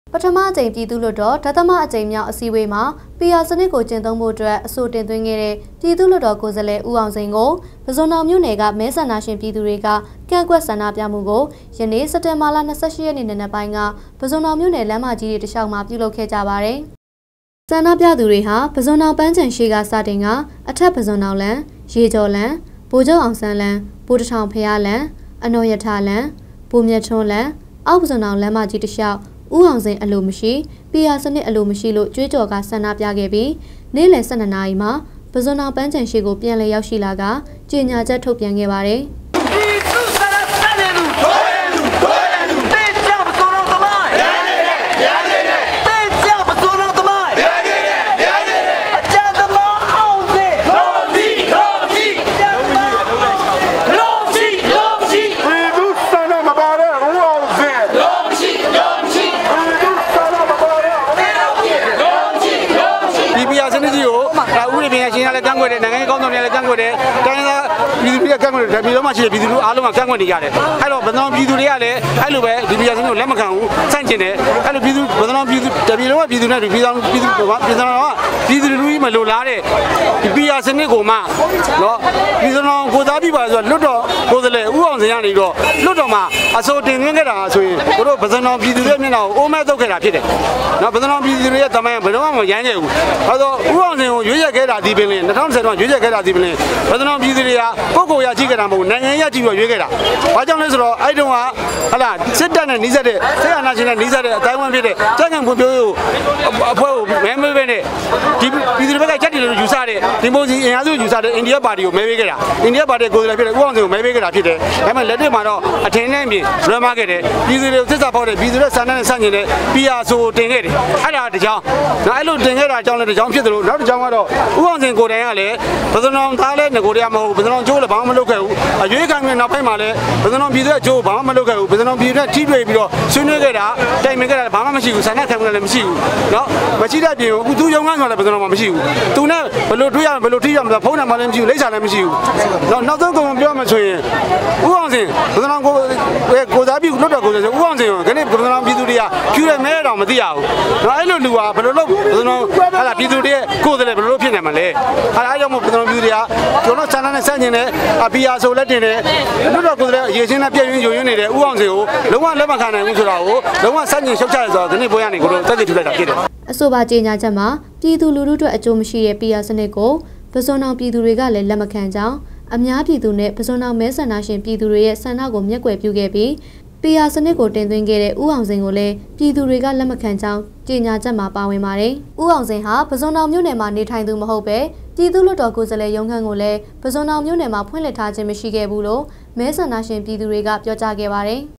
ပထမအကြိမ်ပြည်သူ့လွှတ်တော်ဒသမအကြိမ်မြောက်အစည်းအဝေးမှာ PR စနစ်ကိုကျင့်သုံးဖို့အတွက်အဆိုတင်သွင်းခဲ့တဲ့ပြည်သူ့လွှတ်တော်ကိုယ်စားလှယ်ဦးအောင်စိန်ကိုပဇွန်တောင်မြို့နယ်ကမဲဆန္ဒရှင်ပြည်သူတွေကကန့်ကွက်ဆန္ဒပြမှုကိုယနေ့စက်တင်ဘာလ28ရက်နေ့နေ့ပိုင်းကပဇွန်တောင်မြို့နယ်လမ်းမကြီးတွေတစ်လျှောက်မှာပြုလုပ်ခဲ့ကြပါတယ်။ဆန္ဒပြသူတွေဟာပဇွန်တောင်ပန်းချံရှိကစတင်ကအထက်ပဇွန်တောင်လမ်းရေကျော်လမ်းဗိုလ်ချုပ်အောင်ဆန်းလမ်းဗိုလ်တထောင်ဖျားလမ်းအနော်ရထားလမ်းဗိုလ်မြတ်ထွန်းလမ်းအောက်ပဇွန်တောင်လမ်းမကြီးတစ်လျှောက်ဦးအောင်စိန်အလိုမရှိ PR စနစ်အလိုမရှိလို့ကြွေးကြော်ကဆန္ဒပြခဲ့ပြီးနေ့လယ်12နာရီမှာပဇွန်တောင်ပန်းချံရှိကိုပြန်လည်ရောက်ရှိလာကကြေညာချက်ထုတ်ပြန်ခဲ့ပါတယ်။ PR စနစ်ကြီးကိုဥပဒေပညာရှင်များလည်းကန့်ကွက်တယ်နိုင်ငံရေးကောင်းဆောင်တွေလည်းကန့်ကွက်တယ်တိုင်းသားပြည်သူတွေကကန့်ကွက်တယ်ပြည်တော်မှရှိတဲ့ပြည်သူလူအားလုံးကကန့်ကွက်နေကြတယ်အဲ့တော့ဗဒနာပြည်သူတွေကလည်းအဲ့လိုပဲဒီ PR စနစ်ကိုလက်မခံဘူးဆန့်ကျင်တယ်အဲ့လိုပြည်သူဗဒနာပြည်သူတပြည်လုံးကပြည်သူနဲ့ပြည်သူပြည်သူလူကြီးမလိုလားတဲ့ဒီ PR စနစ်ကိုမှနော်ပြည်သူတော်ကိုသားပြပါဆိုတော့လွတ်တော်ကိုယ်စားလှယ်ဦးအောင်စင်ကနေတော့လွတ်တော်မှာအစိုးတင်သွင်းခဲ့တာဆိုရင်တို့ဗဒနာပြည်သူတွေမျက်နှာကိုအိုးမဲတုတ်ခဲ့တာဖြစ်တယ်နော်ဗဒနာပြည်သူတွေရဲ့တမိုင်းဘယ်တော့မှမရိုင်းခဲ့ဘူးအဲ့တော့ဦးအောင်စင်ကိုရွေးချယ်ခဲ့တာဒီပင်လင်2010တော့ရွေးချယ်ခဲ့တာဒီပင်လင်ဗဒနာပြည်သူတွေကကိုယ့်ကိုယ်ရကြည့်ခဲ့တာမဟုတ်နိုင်ငံရကြည့်ပြီးရွေးခဲ့တာဘာကြောင့်လဲဆိုတော့အဲ့တုန်းကဟလာစစ်တပ်နဲ့နှီးစက်တဲ့ဆေးအာဏာရှင်နဲ့နှီးစက်တဲ့အတိုင်းဝန်းဖြစ်တဲ့ကြက်ကန်ဖွံ့ဖြိုးရေးအဖွဲ့ကိုမဲမေးပဲနဲ့ဒီပြည်သူတွေဘက်ကချက်တယ်လို့ယူဆတဲ့ဒီမိုစီအင်အားစုယူဆတဲ့အိန္ဒိယပါတီကိုမဲပေးခဲ့တာအိန္ဒိယပါတီကိုယ်စားလှယ်ဖြစ်တဲ့ဦးအောင်စင်ကိုမဲပေးခဲ့တာဖြစ်တယ်ဒါပေမဲ့လက်တွေ့မှာတော့အထင်နဲ့ပြင်လွှမ်းမခဲ့တယ်ပြည်သူတွေကိုသစ္စာဖောက်တဲ့ပြည်သူတွေဆန္ဒနဲ့ဆန့်ကျင်တဲ့ PR ဆိုတင်ခဲ့တယ်အဲ့ဒါတကြောင်နော်အဲ့လိုတင်ခဲ့တာအကြောင်းလည်းတကြောင်ဖြစ်တယ်လို့နောက်တစ်ကြောင်ကတော့ဦးအောင်စင်ကိုယ်တိုင်ကလည်းပဇွန်တော်သားလည်းငကိုတရားမဟုတ်ဘူးပဇွန်တော်ကျိုးလည်းဘာမှမလုပ်ခဲ့ဘူးအရွေးခံတဲ့နောက်ပိုင်းမှာလည်းပဇွန်တော်ပြည်သူရဲ့ကျိုးဘာမှမလုပ်ခဲ့ဘူးပဇွန်တော်ပြည်သူနဲ့ထိတွေ့ပြီးတော့ဆွေးနွေးခဲ့တာတိုင်ပင်ခဲ့တာဘာမှမရှိဘူးဆန္ဒခံမှုလည်းမရှိဘူးနော်မရှိတဲ့ပြင်သူရုံငန်းဆိုလည်းပဇွန်တော်မှာမရှိဘူးသူနဲ့ဘယ်လိုတွေ့ရဘယ်လိုထိရမလဲဖုန်းနံပါတ်လည်းမရှိဘူးလိပ်စာလည်းမရှိဘူးနော်နောက်ဆုံးကုန်ပြောမှဆိုရင်ဦးအောင်စင်ပဇွန်တော်ကိုသားပြုလွတ်တော်ကိုဆိုဦးအောင်စင်ကနေ့ပဇွန်တော်ပြည်သူတွေကဖြူရမဲတော့မသိရဘူးနော်အဲ့လိုလူကဘယ်လိုလုပ်ပဇွန်တော်ဟာလာပြည်သူတွေကိုယ်တည်းဘယ်လိုလုပ်ဖြစ်နိုင်မှာလဲဟာအားကြောင့်မို့ပဇွန်တော်ပြည်သူတွေကကျွန်တော်ဆန္ဒနဲ့ဆန့်ကျင်တဲ့ PR ဆိုလက်တင်တယ်လွတ်တော်ကိုယ်တည်းအရေးချင်းနဲ့ပြည့်ရင်းယိုရင်းနေတဲ့ဦးအောင်စင်ကိုလုံးဝလက်မခံနိုင်ဘူးဆိုတာကိုလုံးဝဆန့်ကျင်ရှုတ်ချရဆိုတော့ဒီနေ့ပွဲရနေကိုတော့တက်တည်ထူလိုက်တာဖြစ်တယ်အဆိုပါကြေညာချက်မှာပြည်သူလူထုအတွက်အကျိုးမရှိတဲ့ PR စနစ်ကိုပဇွန်တောင်ပြည်သူတွေကလည်းလက်မခံကြောင်းအများပြည်သူနဲ့ပဇွန်တောင်မဲဆန္ဒရှင်ပြည်သူတွေရဲ့ဆန္ဒကိုမျက်ကွယ်ပြုခဲ့ပြီး PR စနစ်ကိုတင်သွင်းခဲ့တဲ့ဦးအောင်စိန်ကိုလည်းပြည်သူတွေကလက်မခံကြောင်းကြေညာချက်မှာပါဝင်ပါတယ်။ဦးအောင်စိန်ဟာပဇွန်တောင်မြို့နယ်မှာနေထိုင်သူမဟုတ်ပဲပြည်သူ့လွှတ်တော်ကိုယ်စားလှယ်ရုံးခန်းကိုလည်းပဇွန်တောင်မြို့နယ်မှာဖွင့်လှစ်ထားခြင်းမရှိခဲ့ဘူးလို့မဲဆန္ဒရှင်ပြည်သူတွေကပြောကြားခဲ့ပါတယ်။